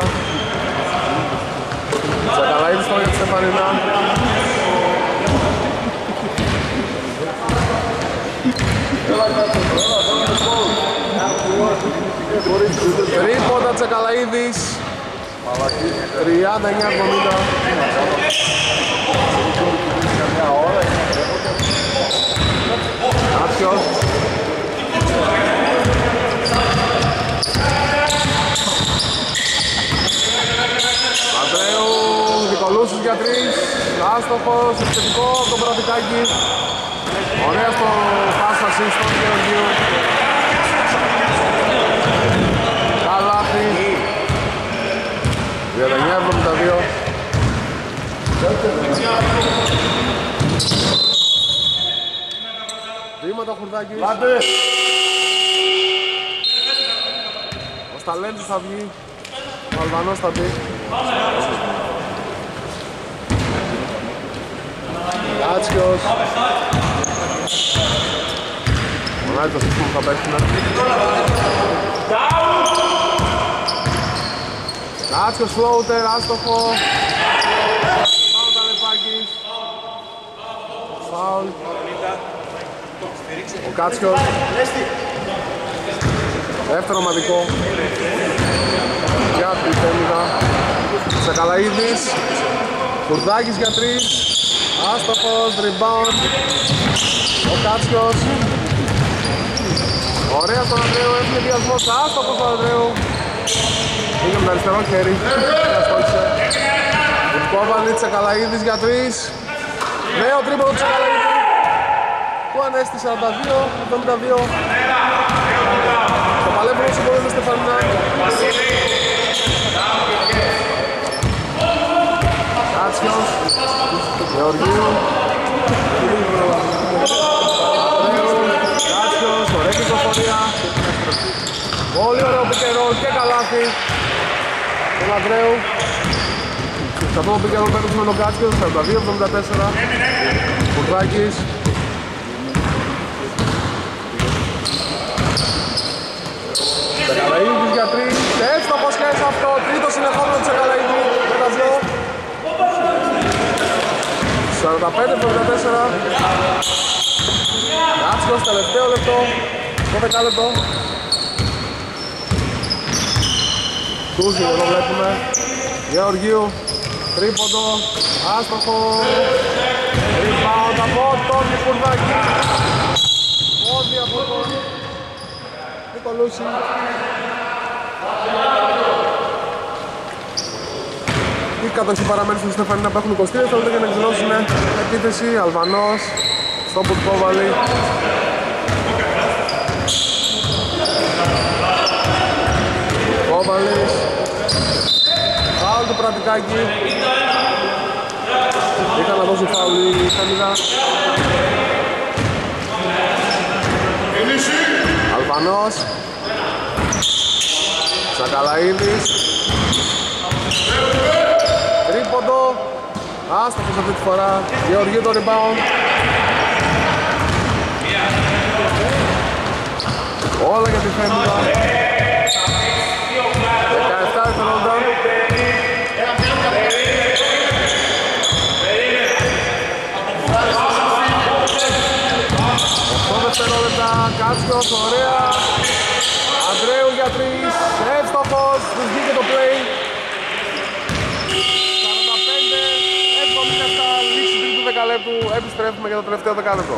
Τσακαλαίδης τώρα για τη Στεφανίνα. Τρίποντα Τσακαλαίδης. τριάντα εννιά εβδομήντα. Κάτσιος. Ανδρέου, Δικολούσης για τρεις. Άστοχος, επιθετικό από τον Πρατικάκη. Ωραία στο πάσα σύστον Γεωργίου. Καλάθι. τριάντα εννιά εβδομήντα δύο. Βήματα Χουρδάκης. Ο Σταλέντης θα βγει. Ο Αλβανός θα μπει. Κάτσιος. Μονάζει το σύστημα που θα πέφτει. Κάτσιος φλόουτερ, άστοχο. Πάω τα Λεπάκης. Φάουλ. Ο Κάτσιος. Δεύτερο ομαδικό. Για τη Θέμηδα. Τσακαλαίδης. Κουρδάκης για τρεις. Άστοχος, rebound. Ο Κάτσιος. Ωραία στον Ανδρέου, έφυγε διασμός. Άστοχος στον Ανδρέου. Πήγε με το αριστερό χέρι. Αστόχησε. Βουσκόβαλη, Τσακαλαίδης για τρεις. Νέο τρίποντο του Τσακαλαίδη. Που ανέστη σαράντα δύο εβδομήντα δύο. Το παλεύουν όσο μπορούν με Στεφανίνα. Κάτσιος. Γεωργίου. Κάτσιος, ωραία κυκλοφορία. Πολύ ωραίο πικερό και καλάθι. Τον Ανδρέου. Σε αυτό το πικερό παίρνουμε με τον Κάτσιο, σαράντα δύο εβδομήντα τέσσερα. Κουρδάκης. Τσακαλαίδης για τρεις. Εύστοχος και σε αυτό. Τρίτο συνεχόμενο του Τσακαλαίδη. Με τα δυο. σαράντα πέντε εβδομήντα τέσσερα. Κάτσιος, τελευταίο λεπτό. δώδεκα λεπτό. Τούζι εδώ βλέπουμε. Γεωργίου. Τρίποντο. Άστοχο. Rebound από τον Κουρδάκη. Πόδι από τον Νικολούση. Η κατοχή παραμένει στον Στεφανίνα που έχουν είκοσι τρία δευτερόλεπτα για να εκδηλώσουν επίθεση. Αλβανός στο Μπουτκόβαλη. Μπουτκόβαλης. Φάουλ του Πρατικάκη. Είχα να δώσει φάουλ η Φέμιδα. Αλβανός. Σακαλαίδης. Τρίποντο. Άστοχος αυτή τη φορά. Γεωργίου το rebound. Όλα για τη Φέμιδα. δεκαεπτά δευτερόλεπτα. οκτώ δευτερόλεπτα. Κάτσιος, ωραία. Ανδρέου για τρεις. Εύστοχος. Τους βγήκε το play. σαράντα πέντε εβδομήντα επτά. Λήξη τρίτου δεκαλέπτου. Επιστρέφουμε για το τελευταίο δεκάλεπτο.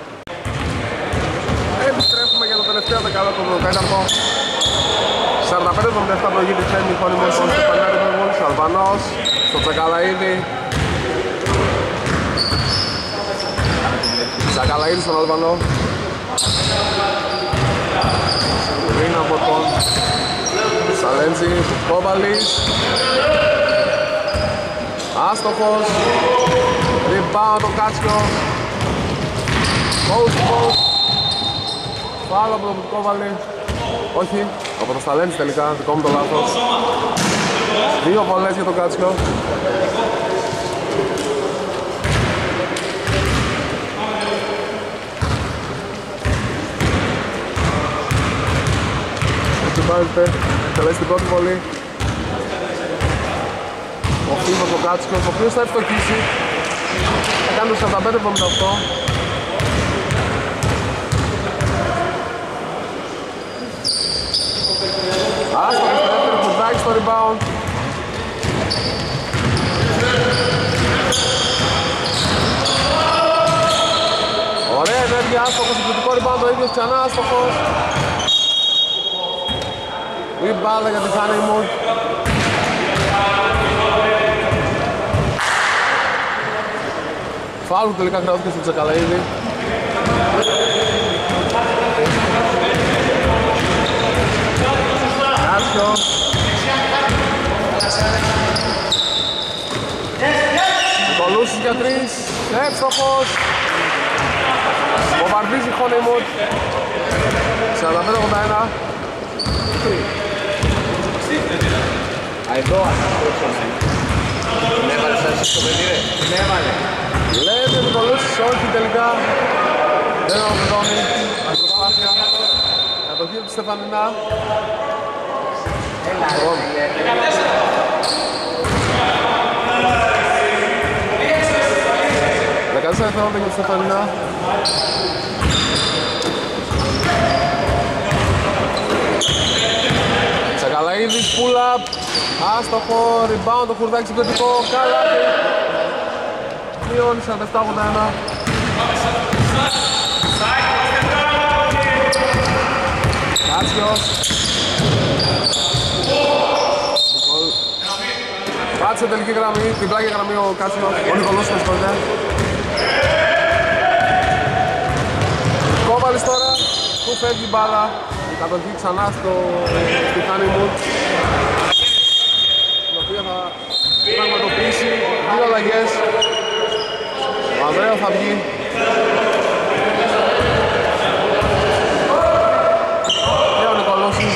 Επιστρέφουμε για το τελευταίο δεκάλεπτο του τέταρτο. σαράντα πέντε εβδομήντα επτά προηγεί τη Θέμη Χώνιμος στον Στεφανιάδη Περγούλης. Αλβανός στο Τσακαλαίδη. Τσακαλαίδη στον Αλβανό. Πριν από τον Σαλέντζη, Κόβαλης. Άστοχος. Rebound τον Κάτσιο. Post post. Φάουλ από τον Κόβαλη. Όχι, από τον Σαλέντζη τελικά, δικό μου το λάθος. Δύο βολές για τον Κάτσιο. Τελέσει την πρώτη βολή. Ο Φίβος ο Κάτσικος, ο οποίος θα ευστοχίσει. Θα κάνει το σαράντα πέντε εβδομήντα οκτώ. Άστοχος στο δεύτερο Κουρδάκης στο rebound. Ωραία ενέργεια, άστοχος, συγκριτικό rebound, ο ίδιος ξανά άστοχος. Η μπάλα για τη Honeymoon. Φάουλ που τελικά χρεώθηκε στο Τσακαλαίδη. Κάτσιος. Νικολούσης για τρεις. Εύστοχος. Βομβαρδίζει η Honeymoon. σαράντα πέντε ογδόντα ένα. Εδώ ασχολούσαμε. Την έβαλες σας στο παιδί ρε. Την έβαλε. Λέτε ο Νικολούσης, όχι τελικά. Δεν ολοκληρώνει. Προσπάθεια. Κατοχή του Στεφανινά. Έλα ρε. δεκατέσσερα δευτερόλεπτα για τη Στεφανινά. Τσακαλαίδης, pull-up, άστοχο, rebound, το Χουρδάκης συγκριτικό, καλάθι. Μειώνει σαράντα επτά ογδόντα ένα. Κάτσιος. Πάτσε τελική γραμμή, την πλάγια γραμμή ο Κάτσιος, ο Νικολός με σκοτέ. Κόβαλης τώρα, που φεύγει η μπάλα. Η κατοχή ξανά στο στη Honeymoon, η οποία θα πραγματοποιήσει δύο αλλαγές. Ο Ανδρέος θα βγει. Και ο Νικολόσης.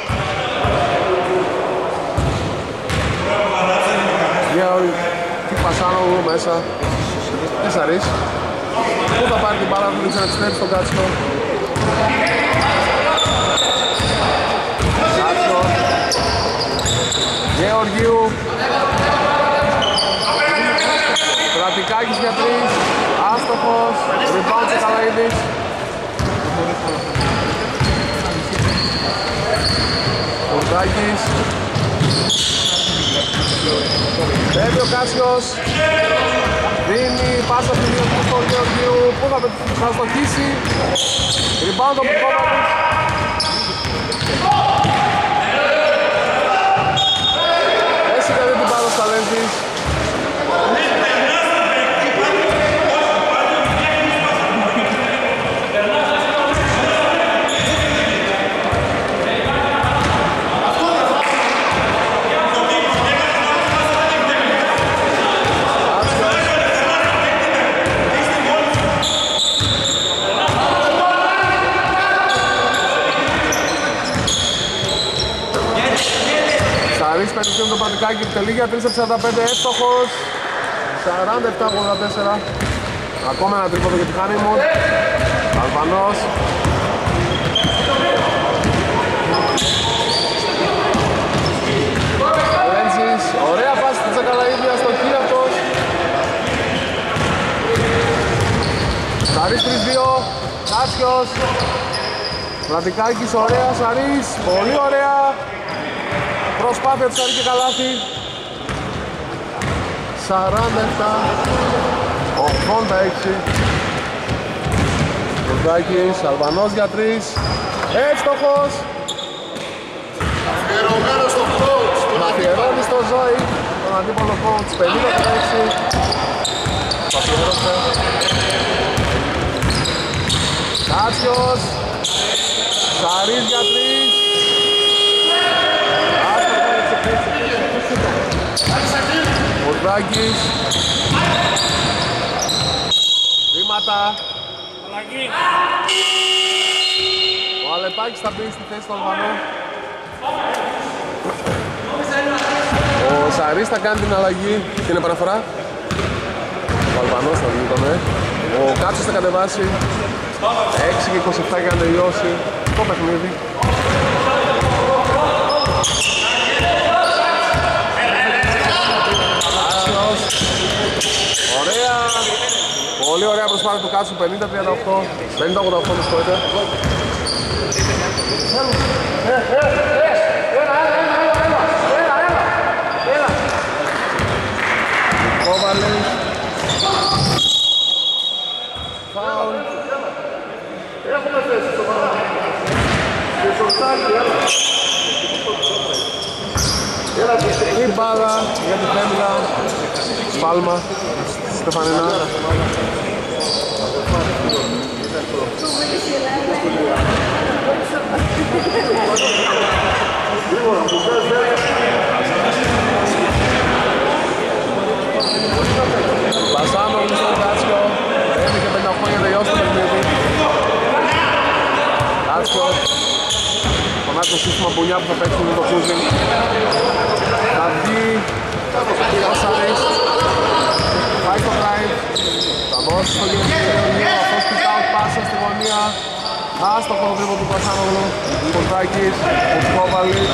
Γεώργη Πασάνογλου μέσα. Τεσσαρής. Πού θα πάρει την μπάλα, θα την ξαναεπιστρέψει στον Κάτσιο. Γεωργίου. Πρατικάκης για τρεις. Άστοχος. Rebound Τσακαλαίδης. Κουρδάκης. Φεύγει ο Κάσιος. Δίνει πάσα του Γεωργίου στον Γεωργίου. Πού θα στοχίσει. Rebound από Κόβαλης. Σαρής πενισκεύει το πατικάκι, επιτελεί για τρία σαράντα πέντε, εύστοχος. σαράντα επτά ογδόντα τέσσερα. Ακόμα ένα τρίποδο για τη Χάνιμουν. Αλβανός. Λέντσις, ωραία πάση του Τσακαλαίδη, αστοχή αυτός. Σαρής τρία δύο, Κάτσιος. Πλατικάκης, ωραία, Σαρής, πολύ ωραία. Προσπάθεια του Σαρή και καλάθι. σαράντα επτά ογδόντα έξι. Κοντάκης, Αλβανός για τρεις. Εύστοχος. Αφιερωμένο στο coach. Αφιερώνει στο Ζώη τον αντίπολο coach. πενήντα έξι. Το αφιέρωσε. Κάτσιος. Σαρής για τρεις. Κοντάκης. Βήματα. Ο Αλεπάκης θα μπει στη θέση του Αλβανού. Ο Σαρής θα κάνει την αλλαγή, την επαναφορά. Ο Αλβανός θα βγει τον, ο Κάτσος θα κατεβάσει. έξι και είκοσι επτά για να τελειώσει το παιχνίδι. Κάτσος. Ωραία. Πολύ ωραία προσπάθεια του Κάτσου, πενήντα τριάντα οκτώ. πενήντα ογδόντα οκτώ, το σκόιτε. Κόβαλης. Φάουλ. Έχουμε θέση στο παράδειγμα. Και σωστάκι, έλα. Η μπάλα για τη Φέμιλα. Σπάλμα. Στεφανίνα. Πασάνογλου στον Κάτσιο. πέντε και πενήντα οκτώ για να τελειώσει το παιχνίδι. Κάτσιο. Φωνάζει το σύστημα μπουνιά που θα παίξουν με το Κούζιν. Θα βγει ο Σαρής. Πάει στο drive. Θα δώσει στο γεωργείο. Αυτός pick out πάσα στη γωνία. Άστοχο το τρίπο του Πασάνογλου. Κοντάκης. Κουσκόβαλης.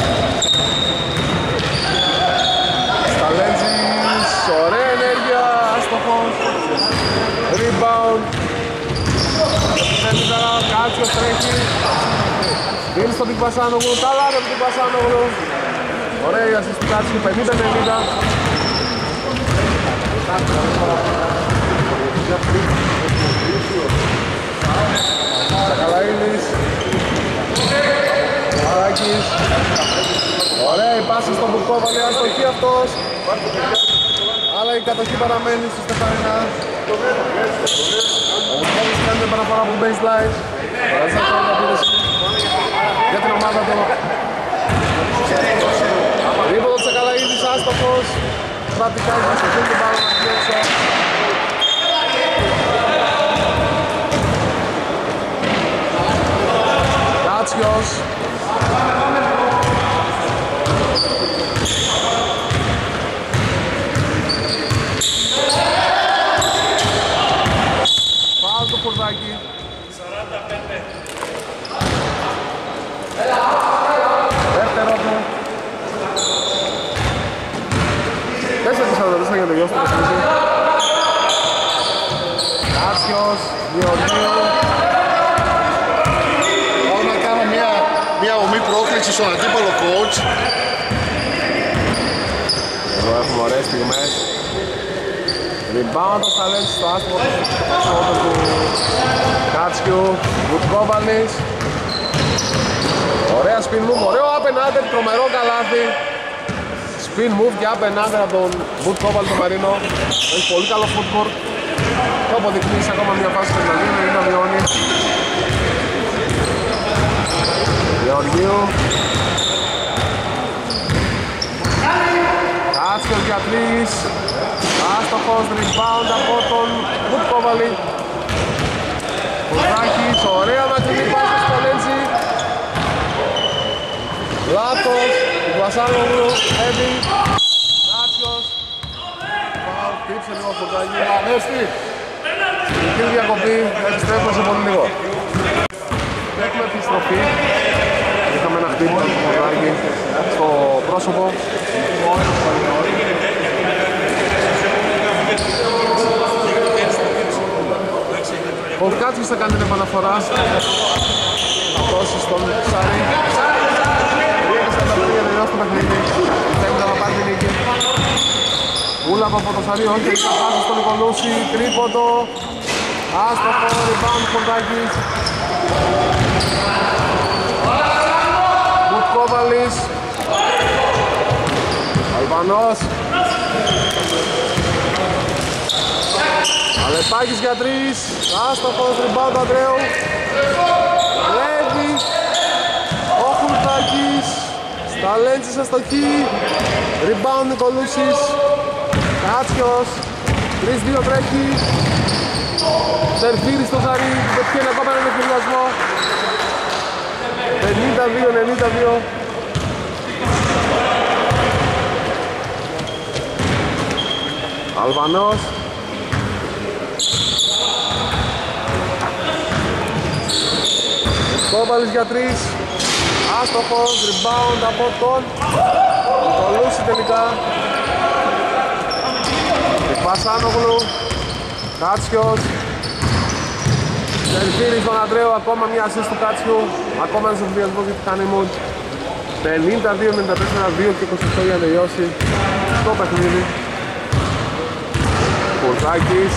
Σταλέντζης. Ωραία ενέργεια. Άστοχος. Rebound. Επιθέτει τώρα. Κάτσιος τρέχει. Δίνει στον Πασάνογλου. Τα λάδια του Πασάνογλου. Ωραία η ασίστ του Κάτσιου. πενήντα ενενήντα. Σακαλαίδης. Μαράκης. Ωραία η πάση στον Μπουρκόβαλη, αστοχή αυτός. Αλλά η κατοχή παραμένει στη Στεφανίνα. Ο Μπουρκόβαλης κάνει την επαναφορά από baseline. Παραζά το ανταπίδεση για την ομάδα του. Ρίποδο του Σακαλαίδης, άστοχος. Πρατικάζει, στο χέρι την μπάλα να πιέξω. Κάτσιος. Φάουλ το Κουρδάκι. σαράντα πέντε. Δεύτερο του. τέσσερα σαράντα τέσσερα για να τελειώσει το παιχνίδι. Κάτσιος, Γεωργίου. Πάω να κάνω μια, μια ομή πρόκληση στον αντίπαλο coach. Εδώ έχουμε ωραίες στιγμές. Rebound το Σταλέντς στο άστοχο του Κάτσιου. Βουτκόβαλης. Ωραία spin move, ωραίο up and under, τρομερό καλάθι. Spin move και up and under από τον Βουτκόβαλη το Μαρίνο. Έχει πολύ καλό footwork. Το αποδεικνύει σε ακόμα μια φάση του Γεωργίου, είναι να μειώνει. Γεωργίου. Κάτσιος για τρεις. Άστοχος, rebound από τον Βουτκόβαλη. Κουρδάκης, ωραία μακρινή πάση στο Λέντζι. Λάθος. του Βασάνογλου, Εύη, Κάτσιος. Πάω, κρύψε λίγο φωτάκι. Ανέστη. Κύριε διακοπή, επιστρέφουμε σε πολύ λίγο. Έχουμε επιστροφή. Είχαμε ένα χτύπημα του φωτάκι στο πρόσωπο. Ο Κάτσιος θα κάνει την επαναφορά. Θα δώσει στον Ψάρι. Ρίχνει στα ταπλήρια να τελειώσει το παιχνίδι. Θέλει να πάρει την νίκη. Ούλαβα από το Ψάρι, όχι, θα πάσει στον Νικολούση. Τρίποντο. Άστοχο, rebound Φοντάκης. Μπουτκόβαλης. Αλβανός. Αλεπάκης για τρεις. Άστοχος, rebound Αντρέου. Λέβη. Ο Χουλτάκης. Σταλέντζης αστοχή. Rebound Νικολούσης. Κάτσιος. τρία δύο τρέχει. Σερβίρι στο Ζαρί. Πετυχαίνει ακόμα έναν ευκαιριασμό. πενήντα δύο ενενήντα δύο. Αλβανός. Κόβαλης για τρεις. Άστοχος, rebound από τον Νικολούση τελικά. Βασάνογλου. Κάτσιος. Σερβίρι στον Αντρέο, ακόμα μια assist του Κάτσιου. Ακόμα ένας εμβιασμός για τη Χάνιμουντ. πενήντα δύο ενενήντα τέσσερα, δύο και είκοσι οκτώ για να τελειώσει το παιχνίδι. Κουρτάκης.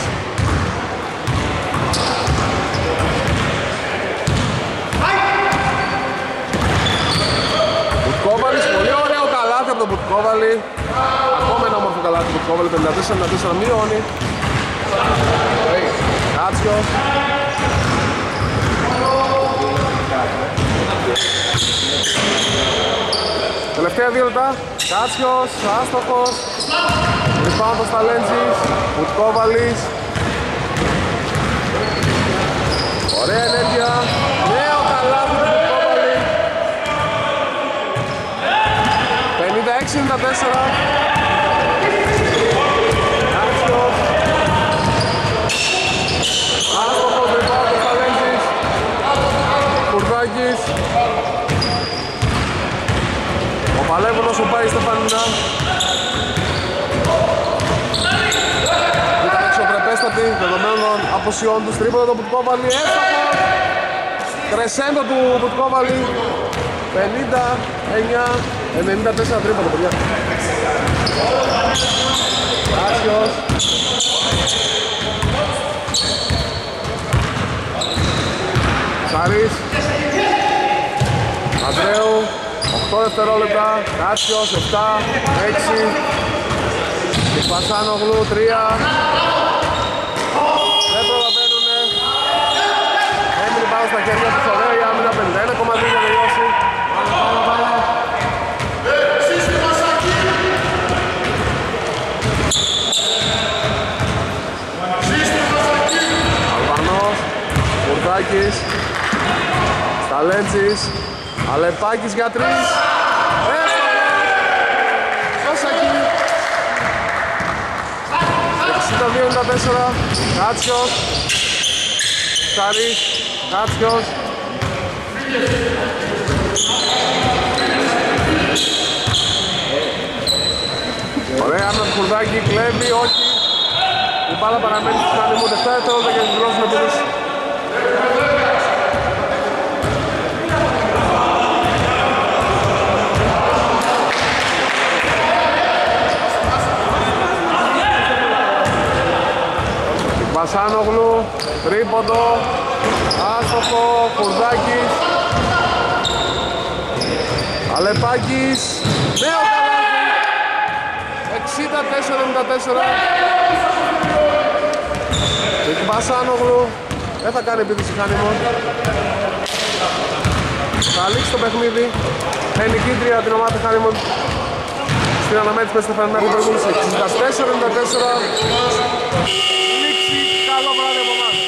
Μπουτκόβαλης, πολύ ωραίο καλάθι από τον Μπουτκόβαλη. Ακόμα ένα όμορφο καλάθι του Μπουτκόβαλη, πενήντα τέσσερα ενενήντα τέσσερα, μειώνει. Κάτσιος. Τελευταία δύο λεπτά. Κάτσιος, άστοχος. Rebound ο Σταλέντζης. Μπουτκόβαλης. Ωραία ενέργεια. Νέο καλάθι του Μπουτκόβαλη. πενήντα έξι ενενήντα τέσσερα. Κάτσιος. Άστοχος, rebound ο Σταλέντζης. Κουρδάκης. Ο Παλεύωνος ο πάει Στεφανινά. Ήταν εξωπρεπέστατη δεδομένων αποσιών του. Τρίποντο το Μπουτκόβαλη. Έστοχο. Κρεσέντο του Μπουτκόβαλη. πενήντα εννιά ενενήντα τέσσερα τρίποντο, παιδιά. Κάτσιος. Σαρής. Αντρέου. οκτώ δευτερόλεπτα. Κάτσιος. επτά, έξι. Βασάνογλου. τρία. Δεν προλαβαίνουνε. Έμεινε πάνω στα χέρια τους. Ωραία η άμυνα. πενήντα ένα κόμμα δύο για να τελειώσει. Αλβανός. Κουρδάκης. Σταλέντζης. Αλεπάκης για τρεις. Σωσακή. εξήντα δύο ενενήντα τέσσερα. Κάτσιος. Σαρής. Κάτσιος. Ωραία, άμυνα του Κουρδάκη. Κλέβει, όχι. Η μπάλα παραμένει στους Χάνιμουντ. εφτά δευτερόλεπτα για την γλώσσα με πίδες. Βασάνογλου, τρίποντο, άστοχο, Κουρδάκης, Αλεπάκης, νέο καλάθι, εξήντα τέσσερα ενενήντα τέσσερα. Βασάνογλου, δεν θα κάνει επίθεση Χάνιμουντ. Θα λήξει το παιχνίδι, με νικήτρια την ομάδα Χάνιμουντ. Στην αναμέτρηση με Στεφανινά που προηγούμενη εξήντα τέσσερα ενενήντα τέσσερα. Καλό βράδυ από εμάς.